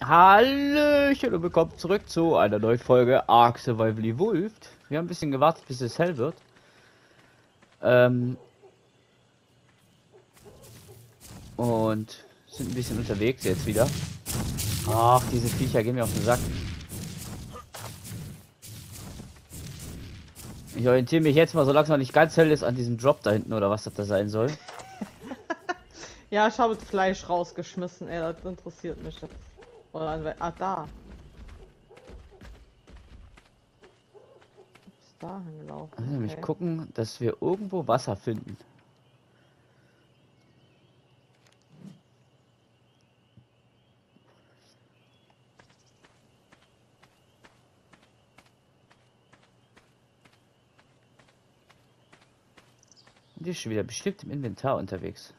Hallöchen und willkommen zurück zu einer neuen Folge Ark Survival Evolved. Wir haben ein bisschen gewartet, bis es hell wird. Und sind ein bisschen unterwegs jetzt wieder. Ach, diese Viecher gehen mir auf den Sack. Ich orientiere mich jetzt mal, solange es noch nicht ganz hell ist, an diesem Drop da hinten oder was das da sein soll. Ja, ich habe Fleisch rausgeschmissen, ey, das interessiert mich jetzt. Oder da. Ist da hingelaufen. Also nämlich Okay. gucken, dass wir irgendwo Wasser finden. Die ist schon wieder bestimmt im Inventar unterwegs.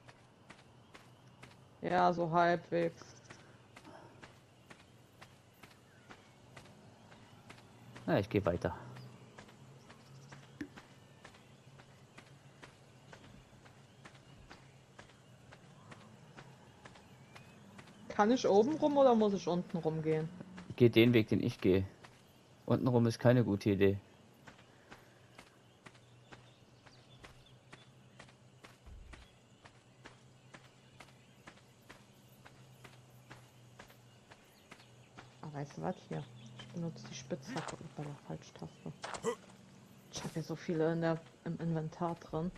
Ja, so halbwegs. Na, ich gehe weiter. Kann ich oben rum oder muss ich unten rumgehen? Geht den Weg, den ich gehe. Untenrum ist keine gute Idee. Ah, weißt du was hier? Ich benutze die Spitzhacke bei der Falschtaste. Ich habe hier so viele im Inventar drin.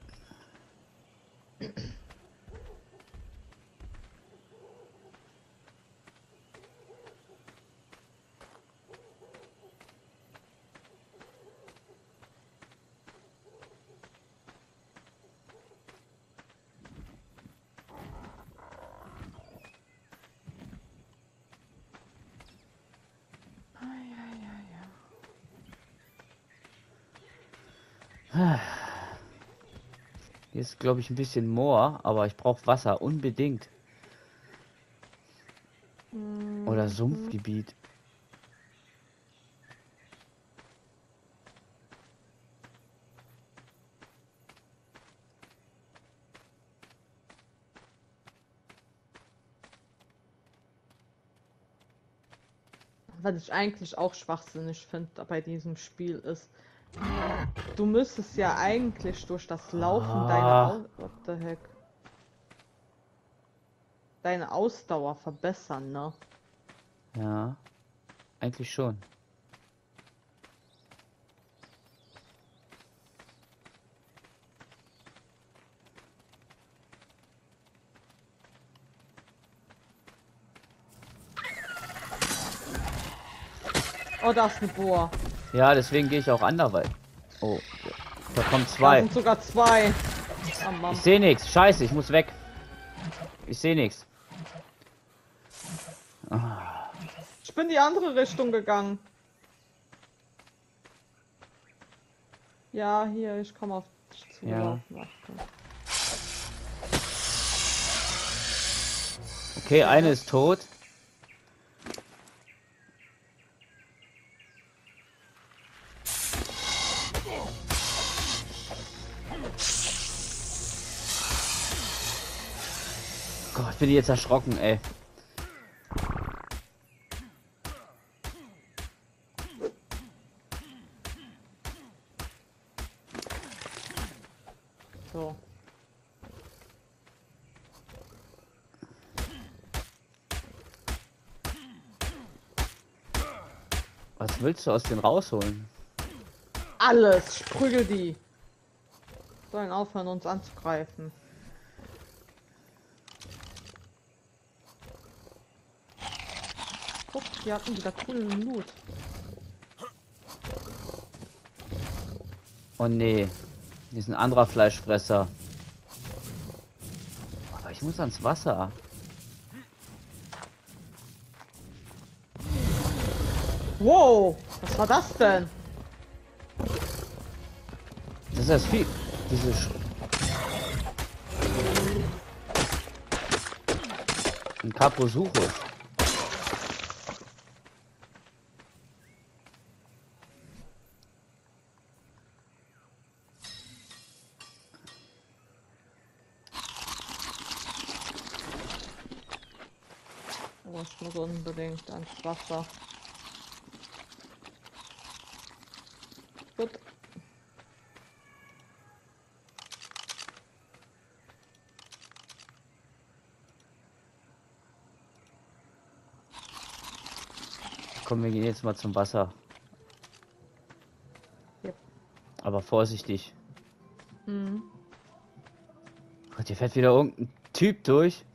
Hier ist, glaube ich, ein bisschen Moor, aber ich brauche Wasser, unbedingt. Oder Sumpfgebiet. Was ich eigentlich auch schwachsinnig finde bei diesem Spiel ist, du müsstest ja eigentlich durch das Laufen What the heck? Deine Ausdauer verbessern, ne? Ja, eigentlich schon. Oh, da ist eine Bohr. Ja, deswegen gehe ich auch anderweitig. Oh, da kommen Da zwei. sind sogar zwei. Oh, Mann. Ich sehe nichts. Scheiße, ich muss weg. Ich sehe nichts. Ich bin die andere Richtung gegangen. Ja, hier, ich komme auf dich zu. Ja. Okay, eine ist tot. Gott, bin ich jetzt erschrocken, ey. So. Was willst du aus denen rausholen? Alles, ich prügel die. Sollen aufhören, uns anzugreifen. Guck, die hatten wieder coolen Loot. Oh nee, die ist ein anderer Fleischfresser. Aber ich muss ans Wasser. Wow, was war das denn? Das ist das Vieh. Ein Caposuchus. muss unbedingt ans Wasser. Gut. Komm, wir gehen jetzt mal zum Wasser. Yep. Aber vorsichtig. Mhm. Gott, hier fährt wieder irgendein Typ durch.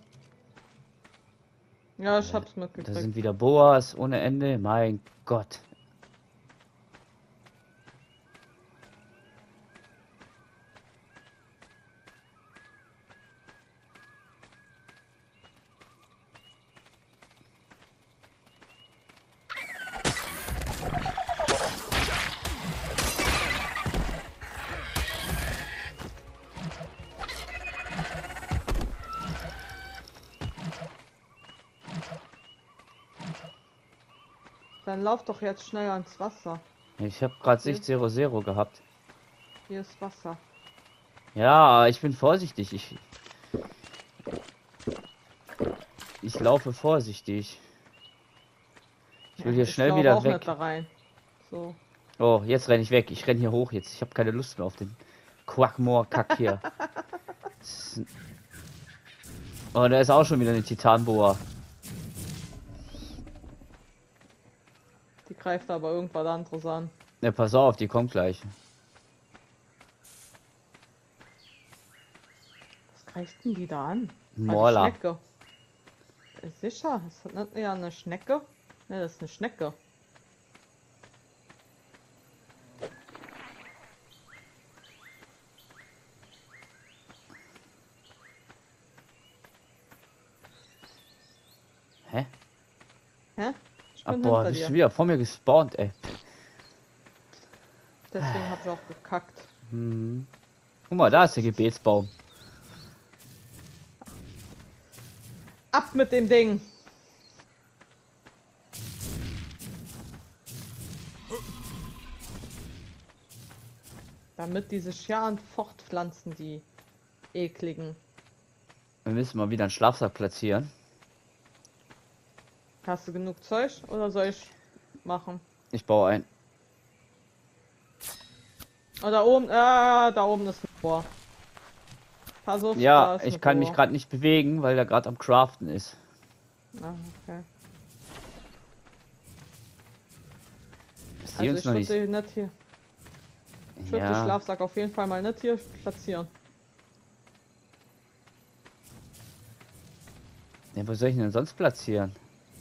Ja, ich hab's Da mitgekriegt. sind wieder Boas ohne Ende. Mein Gott. Dann lauf doch jetzt schnell ans Wasser. Ich habe gerade Sicht 0-0 gehabt. Hier ist Wasser. Ja, ich bin vorsichtig. Ich laufe vorsichtig. Ich will hier Ich schnell glaub wieder auch weg. nicht da rein. So. Oh, jetzt renne ich weg. Ich renne hier hoch jetzt. Ich habe keine Lust mehr auf den Quackmoor-Kack hier. Oh, da ist auch schon wieder eine Titanboa. Die greift aber irgendwas anderes an. Ne, pass auf, die kommt gleich. Was greift denn die da an? Morla. Eine Schnecke. Ist sicher? Ist das nicht eher eine Schnecke? Ne, das ist eine Schnecke. Hä? Hä? Ich Ah, bin boah, hinter bist dir. du wieder vor mir gespawnt, ey. Deswegen hab ich auch gekackt. Hm. Guck mal, da ist der Gebetsbaum. Ab mit dem Ding! Damit diese Scheren fortpflanzen, die ekligen. Wir müssen mal wieder einen Schlafsack platzieren. Hast du genug Zeug oder soll ich machen? Ich baue ein. Oh, da oben ist ein Bohr. Pass auf, da Ja, ist ich eine kann mich Bohr. gerade nicht bewegen, weil er gerade am Craften ist. Ah, okay. Ist die Also uns ich noch würde nicht. den nicht hier. Ich würde den Ja, Schlafsack auf jeden Fall mal nicht hier platzieren. ja, wo soll ich ihn denn sonst platzieren?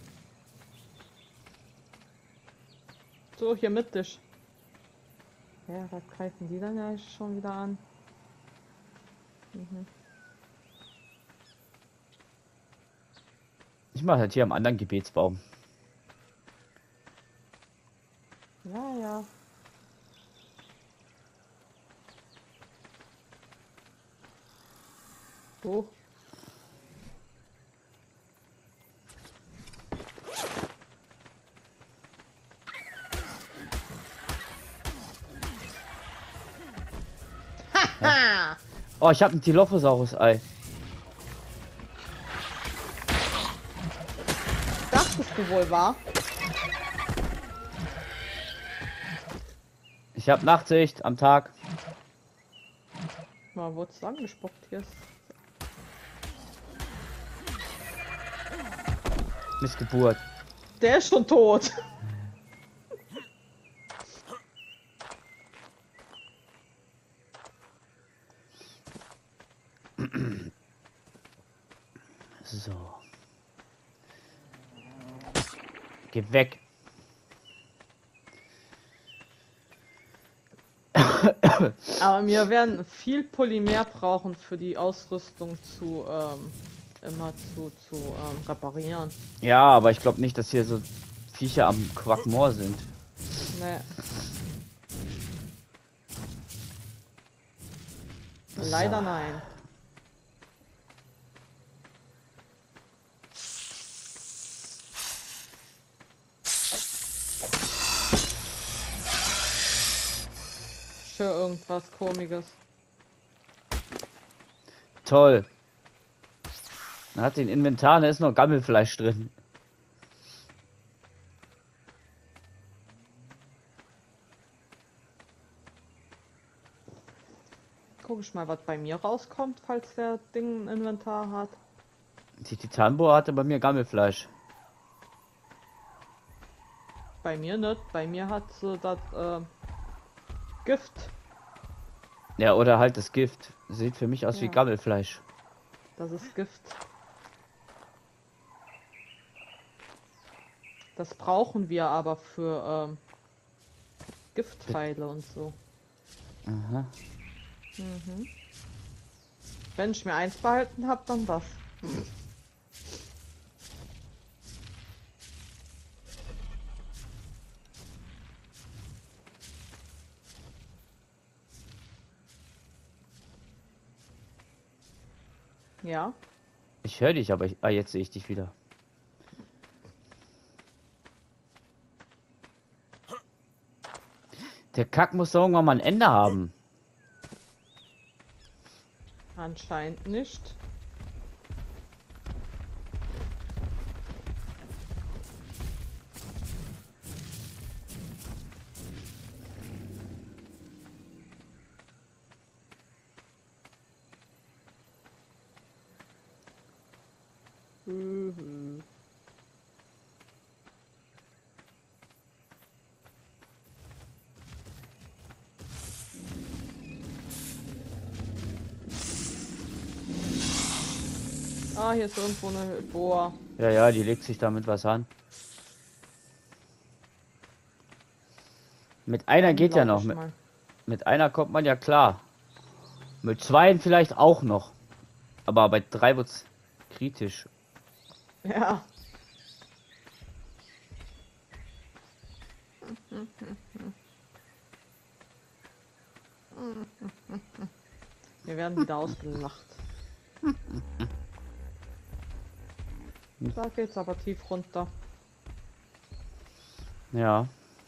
So, hier mit dich. Ja, was greifen die dann ja schon wieder an? Mhm. Ich mache halt hier am anderen Gebetsbaum. Ja, ja. Oh. Haha! Oh, ich habe ein Dilophosaurus-Ei. Dachtest du wohl, wahr? Ich habe Nachtsicht am Tag. Mal wurde es angespuckt hier. Ist Missgeburt. Der ist schon tot. So. Geh weg. Aber wir werden viel Polymer brauchen für die Ausrüstung zu immer zu reparieren. Ja, aber ich glaube nicht, dass hier so Viecher am Quackmoor sind. Nee. Leider nein. Für irgendwas Komisches. Toll. Man hat den Inventar, da ist noch Gammelfleisch drin. Guck ich mal, was bei mir rauskommt, falls der Ding ein Inventar hat. Die Titanbohr hatte bei mir Gammelfleisch. Bei mir nicht. Bei mir hat sie das Gift. Ja, oder halt das Gift. Sieht für mich aus wie Ja. Gammelfleisch. Das ist Gift. Das brauchen wir aber für Giftpfeile und so. Aha. Mhm. Wenn ich mir eins behalten habe, dann das. Ja. Ich höre dich, aber jetzt sehe ich dich wieder. Der Kack muss doch irgendwann mal ein Ende haben. Anscheinend nicht. Mhm. Ah, hier ist irgendwo eine Bohr. Ja, ja, die legt sich damit was an. Mit einer Dann geht ja lauf noch. ich mal. Mit einer kommt man ja klar. Mit zwei vielleicht auch noch. Aber bei 3 wird's kritisch. Ja. Wir werden wieder ausgelacht. Da geht's aber tief runter. Ja.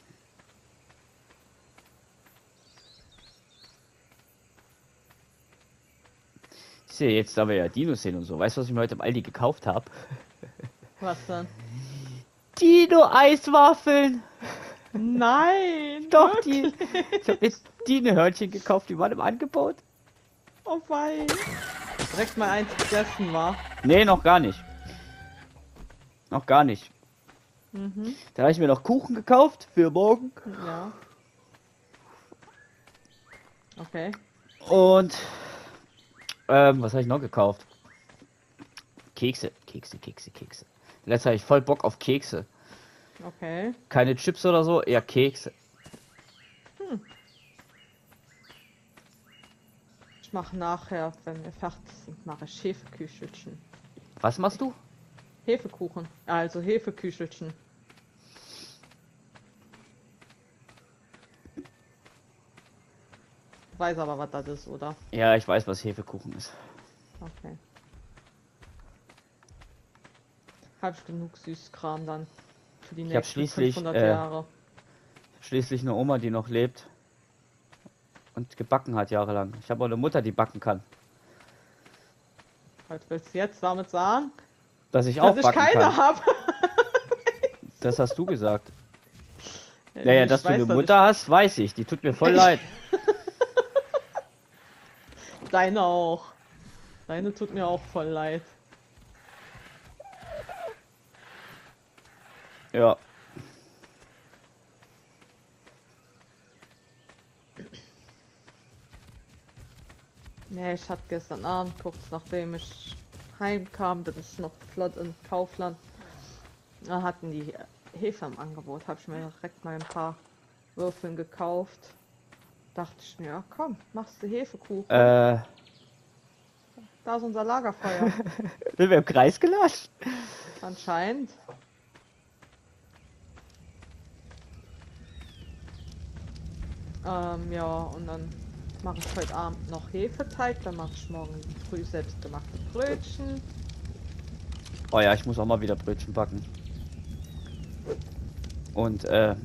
Ich sehe jetzt, da wir ja Dinos sehen und so. Weißt du, was ich mir heute im Aldi gekauft habe? Was denn? Dino-Eiswaffeln! Nein! Doch, wirklich? Ich habe jetzt Dino-Hörnchen gekauft, die waren im Angebot. Oh wei. Direkt mal eins gegessen, war. Nee, noch gar nicht. Noch gar nicht. Mhm. Da habe ich mir noch Kuchen gekauft für morgen. Ja. Okay. Und was habe ich noch gekauft? Kekse. Letztes habe ich voll Bock auf Kekse. Okay. Keine Chips oder so, eher Kekse. Ich mache nachher, wenn wir fertig sind, mache ich Hefeküchelchen. Was machst du? Hefekuchen. Also Hefeküchelchen. Du weißt aber, was das ist, oder? Ja, ich weiß, was Hefekuchen ist. Okay. Hab ich genug Süßkram dann für die Ich hab nächsten schließlich, 500 Jahre. Schließlich eine Oma, die noch lebt und gebacken hat jahrelang. Ich habe auch eine Mutter, die backen kann. Was willst du jetzt damit sagen? Dass ich auch Dass ich backen keine kann. habe. Das hast du gesagt. Ja, Ich dass du weiß, eine dass Mutter hast, weiß ich. Die tut mir voll leid. Deine auch. Deine tut mir auch voll leid. Ja. Nee, ich hatte gestern Abend, kurz nachdem ich heimkam, bin ich noch flott in Kaufland. Da hatten die Hefe im Angebot. Habe ich mir direkt mal ein paar Würfeln gekauft. Dachte ich mir, ja komm, machst du Hefekuchen. Da ist unser Lagerfeuer. Sind wir im Kreis gelassen? Anscheinend. Ja, und dann mache ich heute Abend noch Hefeteig, dann mache ich morgen früh selbstgemachte Brötchen. Oh ja, ich muss auch mal wieder Brötchen backen. Und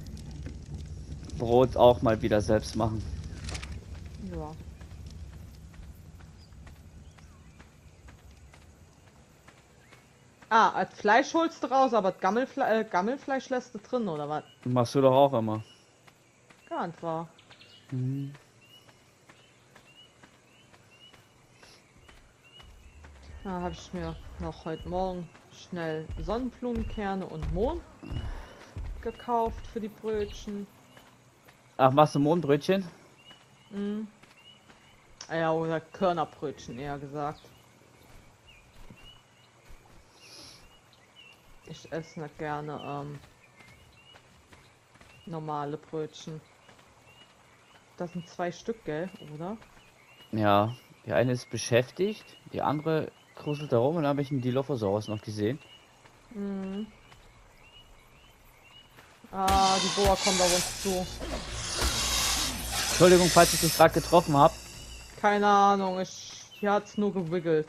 Brot auch mal wieder selbst machen. Ja. Ah, als Fleisch holst du raus, aber das Gammelfleisch lässt du drin, oder was? Machst du doch auch immer. Gar nicht wahr. Mhm. Da habe ich mir noch heute Morgen schnell Sonnenblumenkerne und Mohn gekauft für die Brötchen. Ach, machst du Mohnbrötchen? Mhm. Ja, oder Körnerbrötchen eher gesagt. Ich esse nicht gerne normale Brötchen. Das sind 2 Stück, gell, oder? Ja, die eine ist beschäftigt, die andere kruselt da rum und dann habe ich einen Dilophosaurus noch gesehen. Mhm. Ah, die Boa kommt auf uns zu. Entschuldigung, falls ich dich gerade getroffen habe. Keine Ahnung, hier hat's nur gewiggelt.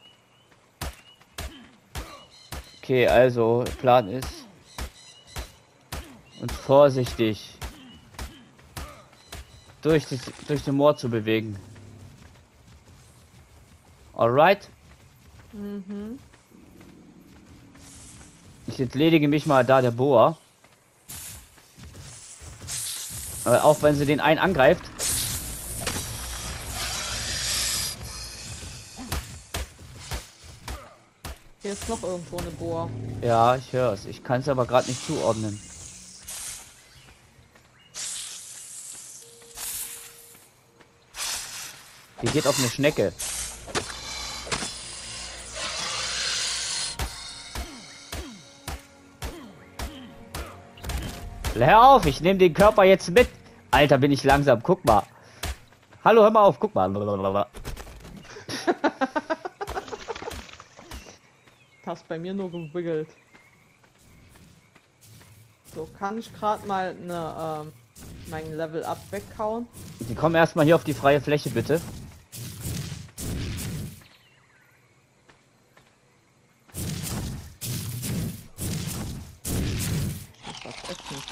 Okay, also Plan ist, uns vorsichtig durch den Moor zu bewegen. Alright? Mhm. Ich entledige mich mal da der Boa. Auch wenn sie den einen angreift. Hier ist noch irgendwo eine Boa. Ja, ich höre es. Ich kann es aber gerade nicht zuordnen. Die geht auf eine Schnecke. Hör auf, ich nehme den Körper jetzt mit. Alter, bin ich langsam. Guck mal. Hallo, hör mal auf. Guck mal. Hast bei mir nur gewiggelt. So, kann ich gerade mal mein Level Up weghauen? Die kommen erstmal hier auf die freie Fläche, bitte. Ich muss was essen.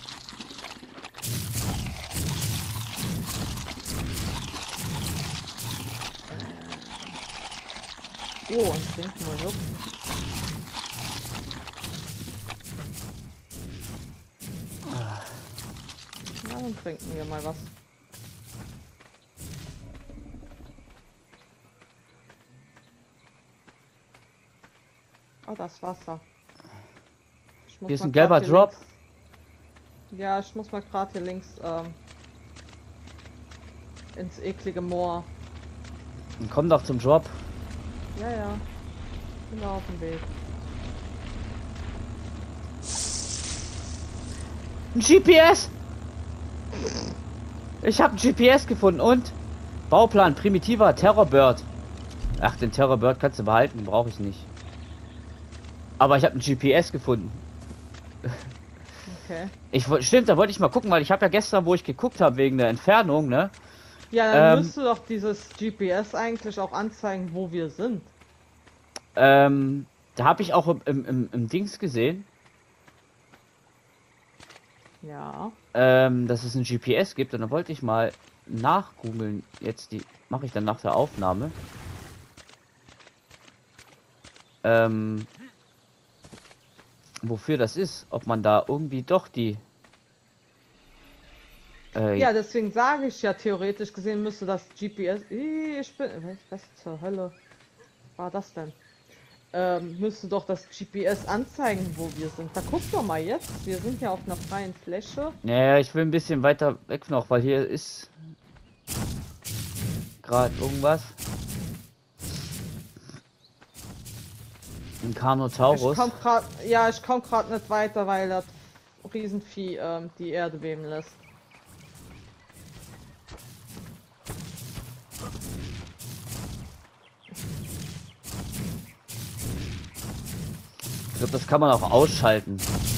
Oh, und trinken wir so. Na, dann trinken wir mal was. Oh, das Wasser. Ich muss Hier ist mal ein gelber grad hier Drop. links, ja, ich muss mal gerade hier links ins eklige Moor. Dann komm doch zum Drop. Ja, ja. Bin da auf dem Weg. Ein GPS! Ich habe ein GPS gefunden und Bauplan primitiver Terrorbird. Ach, den Terrorbird kannst du behalten, brauche ich nicht. Aber ich habe ein GPS gefunden. Okay. Stimmt, da wollte ich mal gucken, weil ich habe ja gestern, wo ich geguckt habe wegen der Entfernung, ne? Ja, dann müsste doch dieses GPS eigentlich auch anzeigen, wo wir sind. Da habe ich auch im Dings gesehen, Ja. dass es ein GPS gibt und da wollte ich mal nachgoogeln. Jetzt die mache ich dann nach der Aufnahme. Wofür das ist, ob man da irgendwie doch die Ja, deswegen sage ich ja, theoretisch gesehen müsste das GPS. Ich bin. Was zur Hölle war das denn? Müsste doch das GPS anzeigen, wo wir sind. Da guck doch mal jetzt. Wir sind ja auf einer freien Fläche. naja, ich will ein bisschen weiter weg noch, weil hier ist gerade irgendwas. Ein Carnotaurus. Ich komm gerade nicht weiter, weil das Riesenvieh die Erde beben lässt. Ich glaube, das kann man auch ausschalten.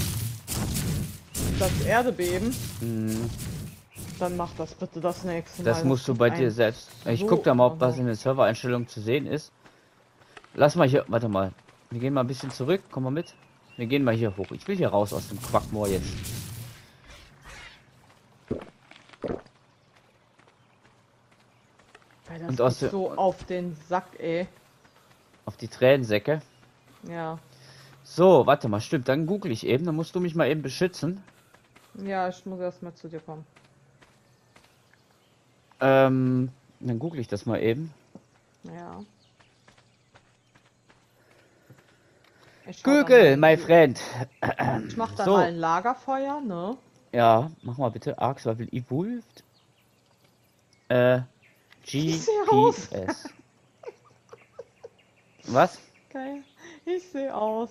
Das Erdebeben, Hm, dann mach das bitte das nächste Mal. das musst du bei dir selbst. Ich guck da mal, ob was in den Servereinstellungen zu sehen ist. Lass mal hier, warte mal. Wir gehen mal ein bisschen zurück. Komm mal mit. Wir gehen mal hier hoch. Ich will hier raus aus dem Quackmoor jetzt. Das Und aus geht so auf den Sack, ey. auf die Tränensäcke. Ja. So, warte mal, stimmt. Dann google ich eben. Dann musst du mich mal eben beschützen. Ja, ich muss erst mal zu dir kommen. Dann google ich das mal eben. Ja. Ich hau dann Google, mal my friend. Ich mach dann So. mal ein Lagerfeuer, ne? Ja, mach mal bitte. Ark Survival Evolved. Äh, Ich sehe aus. GPS. Was? Geil. Ich sehe aus.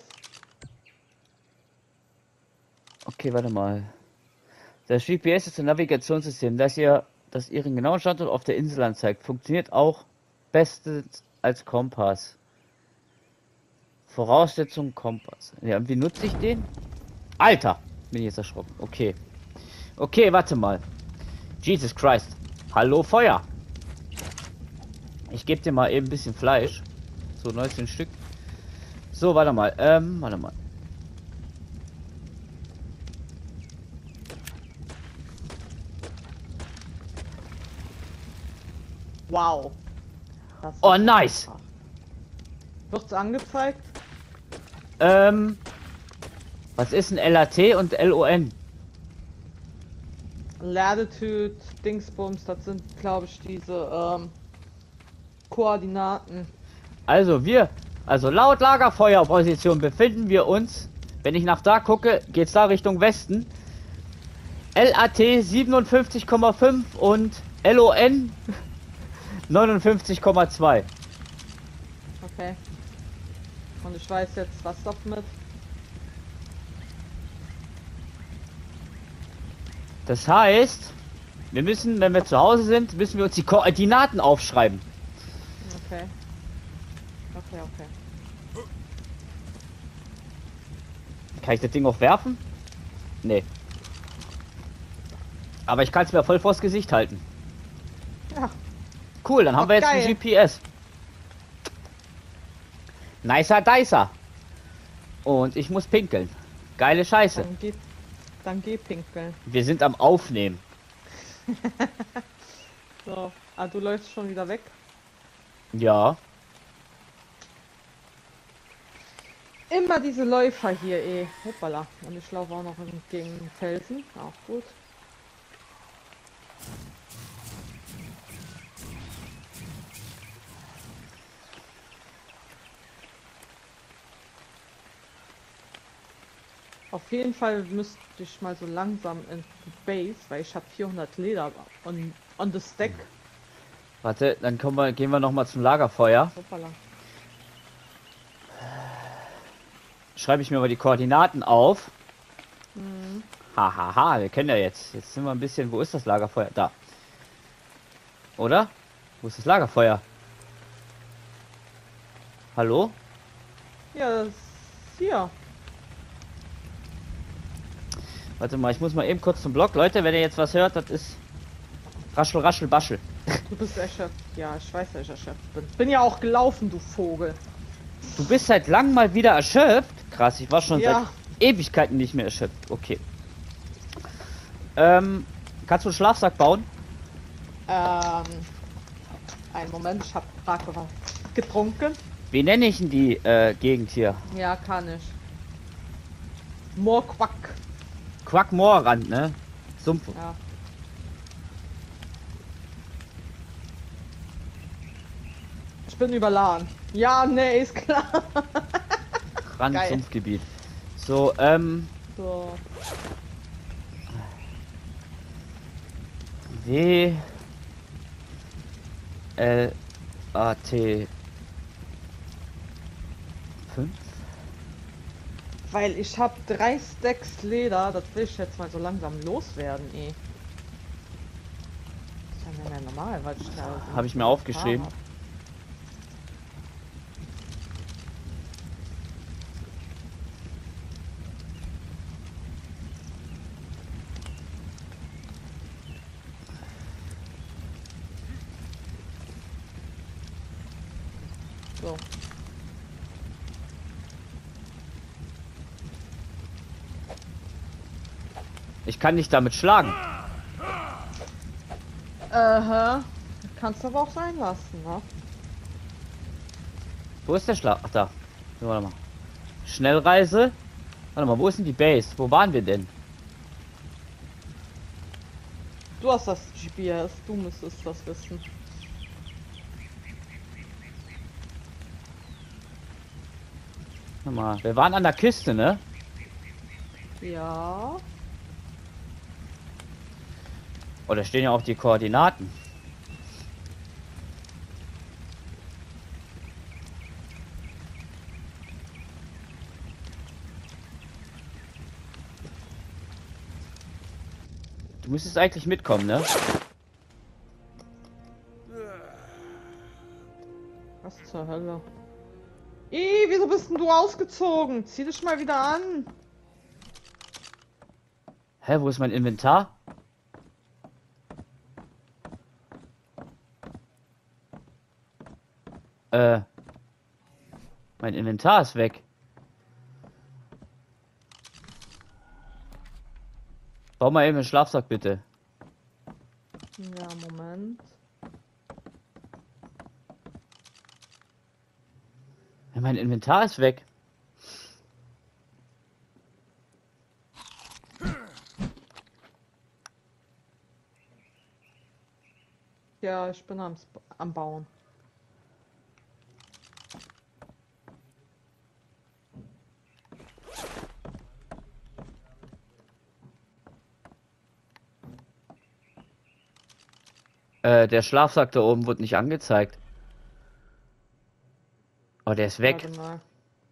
Okay, warte mal. Das GPS ist ein Navigationssystem, das ihren genauen Standort auf der Insel anzeigt. Funktioniert auch bestens als Kompass. Voraussetzung Kompass. Ja, wie nutze ich den? Alter! Bin ich jetzt erschrocken. Okay. Okay, warte mal. Jesus Christ. Hallo Feuer. Ich gebe dir mal eben ein bisschen Fleisch. So 19 Stück. So, warte mal. Warte mal. Wow. Das Oh, ist nice. einfach. Wird's angezeigt? Was ist ein LAT und LON? Latitude, Dingsbums, das sind, glaube ich, diese Koordinaten. Also laut Lagerfeuerposition befinden wir uns, wenn ich nach da gucke, geht's da Richtung Westen. LAT 57,5 und LON 59,2. Okay. Und ich weiß jetzt, was damit. Das heißt, wir müssen, wenn wir zu Hause sind, müssen wir uns die Koordinaten aufschreiben. Okay. Okay. Kann ich das Ding auch werfen? Nee. Aber ich kann es mir voll vors Gesicht halten. Ja. Cool, dann haben wir jetzt geil. ein GPS. Nicer Dicer. Und ich muss pinkeln. Geile Scheiße. Dann geh pinkeln. Wir sind am Aufnehmen. So. Ah, du läufst schon wieder weg. Ja. Immer diese Läufer hier, eh. Hoppala. Und ich laufe auch noch gegen den Felsen. Auch gut. Auf jeden Fall müsste ich mal so langsam in die Base, weil ich habe 400 Leder on the stack. Warte, dann gehen wir noch mal zum Lagerfeuer. Hoppala. Schreibe ich mir mal die Koordinaten auf. Hahaha, wir kennen ja jetzt. Jetzt sind wir ein bisschen. Wo ist das Lagerfeuer? Da. Oder? Wo ist das Lagerfeuer? Hallo? Ja, das ist hier. Warte mal, ich muss mal eben kurz zum Block. Leute, wenn ihr jetzt was hört, das ist Raschel, Raschel, Baschel. Du bist erschöpft. Ja, ich weiß, dass ich erschöpft bin. Bin ja auch gelaufen, du Vogel. Du bist seit langem mal wieder erschöpft. Krass, ich war schon Ja. seit Ewigkeiten nicht mehr erschöpft. Okay. Kannst du einen Schlafsack bauen? Einen Moment, ich habe gerade was getrunken. Wie nenne ich denn die Gegend hier? Ja, kann ich. Moorquack. Quackmoorrand, ne? Sumpf. Ja. Ich bin überladen. Ja, nee, ist klar. Rand, Geil. Sumpfgebiet. So, So. W L A T 5. Weil ich habe 3 Stacks Leder, das will ich jetzt mal so langsam loswerden, eh. Das ist ja nicht mehr normal, weil ich da so Habe ich mir aufgeschrieben. hab. So. Ich kann nicht damit schlagen. Kannst aber auch sein lassen, ne? Wo ist der Schlag? Ach, da. So, warte mal. Schnellreise. Warte mal, wo ist denn die Base? Wo waren wir denn? Du hast das GPS, du müsstest das wissen. Warte mal, wir waren an der Küste, ne? Ja. Oh, da stehen ja auch die Koordinaten. Du müsstest eigentlich mitkommen, ne? Was zur Hölle? Ih, wieso bist denn du ausgezogen? Zieh dich mal wieder an. Hä, wo ist mein Inventar? Äh, mein Inventar ist weg. Bau mal eben einen Schlafsack, bitte. Ja, Moment. Ja, mein Inventar ist weg. Ja, ich bin am Bauen. Der Schlafsack da oben wird nicht angezeigt. Oh, der ist weg. Warte mal.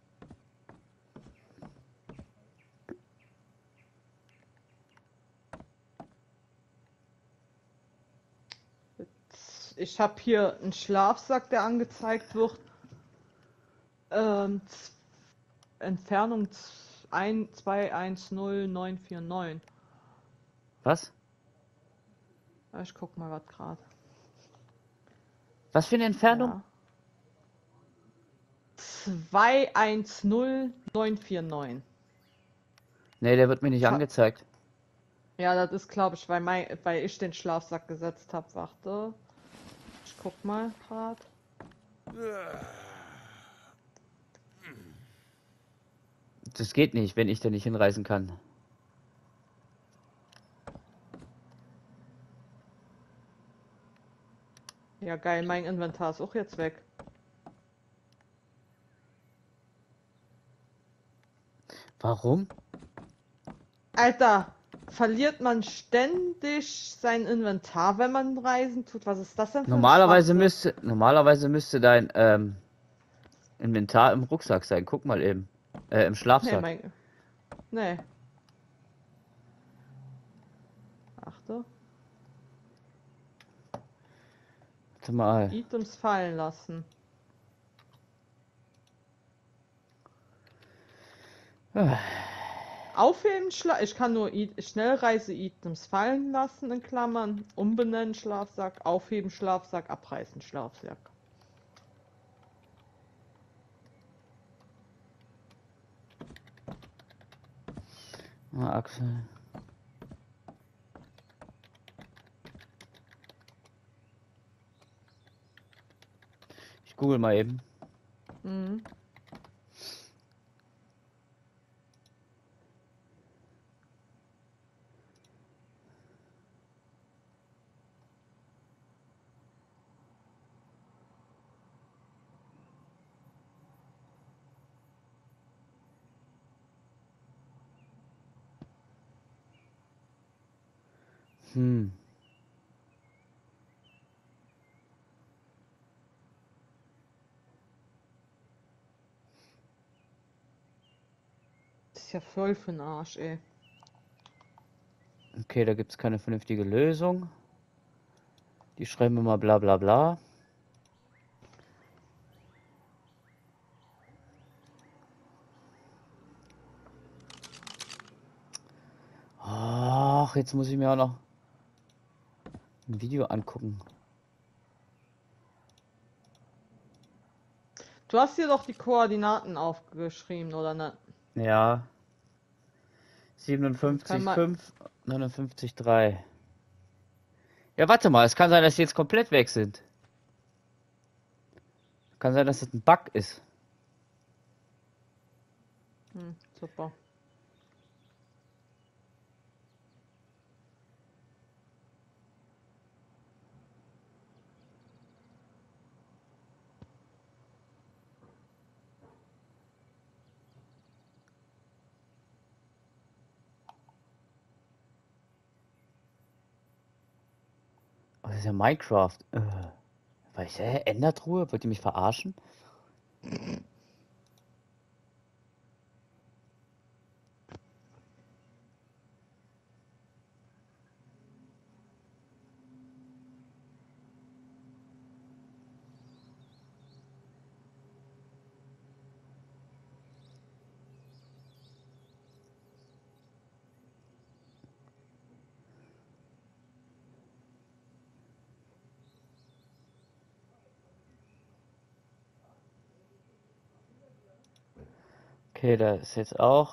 Ich habe hier einen Schlafsack, der angezeigt wird. Entfernung 210,949. Was? Ich guck mal was gerade. Was für eine Entfernung? Ja. 210,949. Nee, der wird mir nicht angezeigt. Ja, das ist, glaube ich, weil ich den Schlafsack gesetzt habe. Warte. Ich guck mal gerade. Das geht nicht, wenn ich da nicht hinreisen kann. Ja, geil, mein Inventar ist auch jetzt weg. Warum? Alter, verliert man ständig sein Inventar, wenn man Reisen tut? Was ist das denn für ein Schwachsinn? Normalerweise müsste dein Inventar im Rucksack sein. Guck mal eben. Im Nee, Schlafsack. Nee. Achte. Warte mal. Items fallen lassen. Aufheben, ich kann nur Schnellreise-Items fallen lassen, in Klammern. Umbenennen, Schlafsack. Aufheben, Schlafsack. Abreißen, Schlafsack. Axel. Ich google mal eben. Mhm. Hm. Das ist ja voll für den Arsch, ey. Okay, da gibt es keine vernünftige Lösung. Die schreiben immer bla bla bla. Ach, jetzt muss ich mir auch noch ein Video angucken. Du hast hier doch die Koordinaten aufgeschrieben, oder ne? Ja. Dann können wir. 57,5, 59,3. Ja, warte mal, es kann sein, dass die jetzt komplett weg sind. Kann sein, dass das ein Bug ist. Super. ist ja Minecraft. Weiß ich, Endertruhe? Wollt ihr mich verarschen? Okay, da ist jetzt auch.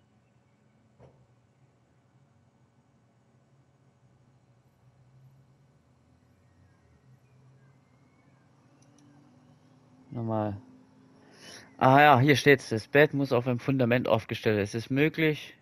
Nochmal. Ah ja, hier steht's. Das Bett muss auf einem Fundament aufgestellt werden. Es ist möglich.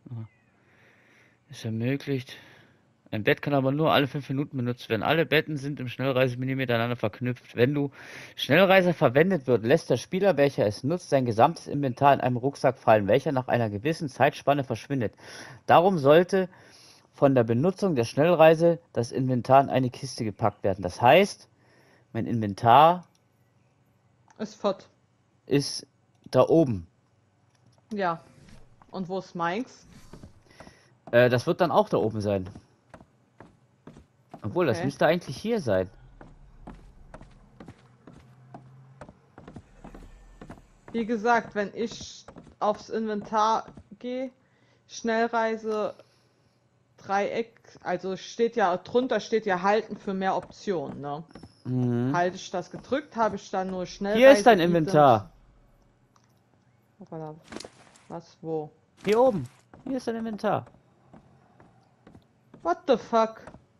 Ist ermöglicht. Ein Bett kann aber nur alle 5 Minuten benutzt werden. Alle Betten sind im Schnellreisemenü miteinander verknüpft. Wenn du Schnellreise verwendet wird, lässt der Spieler, welcher es nutzt, sein gesamtes Inventar in einem Rucksack fallen, welcher nach einer gewissen Zeitspanne verschwindet. Darum sollte von der Benutzung der Schnellreise das Inventar in eine Kiste gepackt werden. Das heißt, mein Inventar Ist fort. ist da oben. Ja. Und wo ist meins? Das wird dann auch da oben sein. Obwohl, das Okay. müsste eigentlich hier sein. Wie gesagt, wenn ich aufs Inventar gehe, Schnellreise, Dreieck, also steht ja drunter steht ja halten für mehr Optionen, ne? Halte ich das gedrückt, habe ich dann nur Schnellreise. Hier ist dein Inventar. Hoppala. Was, wo? Hier oben. Hier ist dein Inventar. What the fuck?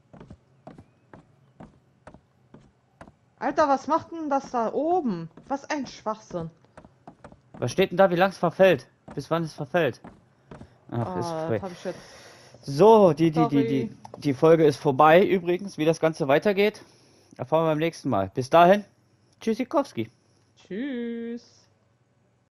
Alter, was macht denn das da oben? Was ein Schwachsinn. Was steht denn da, wie lang es verfällt? Bis wann es verfällt? Ach, ist Das frei. habe ich jetzt. So, Sorry. die Folge ist vorbei übrigens. Wie das Ganze weitergeht, erfahren wir beim nächsten Mal. Bis dahin, Tschüssikowski. Tschüss.